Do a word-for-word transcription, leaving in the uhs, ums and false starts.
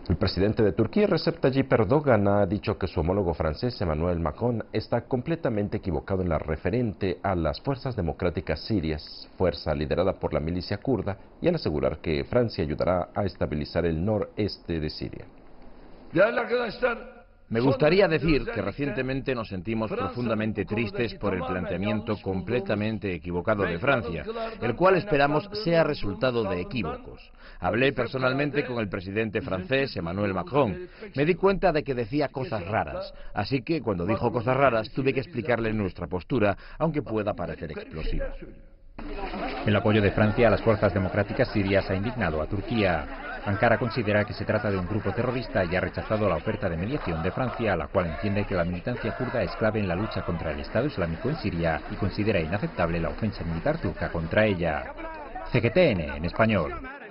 El presidente de Turquía, Recep Tayyip Erdogan, ha dicho que su homólogo francés, Emmanuel Macron, está completamente equivocado en la referente a las fuerzas democráticas sirias, fuerza liderada por la milicia kurda, y al asegurar que Francia ayudará a estabilizar el noreste de Siria. Me gustaría decir que recientemente nos sentimos profundamente tristes por el planteamiento completamente equivocado de Francia, el cual esperamos sea resultado de equívocos. Hablé personalmente con el presidente francés, Emmanuel Macron. Me di cuenta de que decía cosas raras, así que cuando dijo cosas raras tuve que explicarle nuestra postura, aunque pueda parecer explosiva. El apoyo de Francia a las fuerzas democráticas sirias ha indignado a Turquía. Ankara considera que se trata de un grupo terrorista y ha rechazado la oferta de mediación de Francia, la cual entiende que la militancia kurda es clave en la lucha contra el Estado Islámico en Siria y considera inaceptable la ofensa militar turca contra ella. C G T N en español.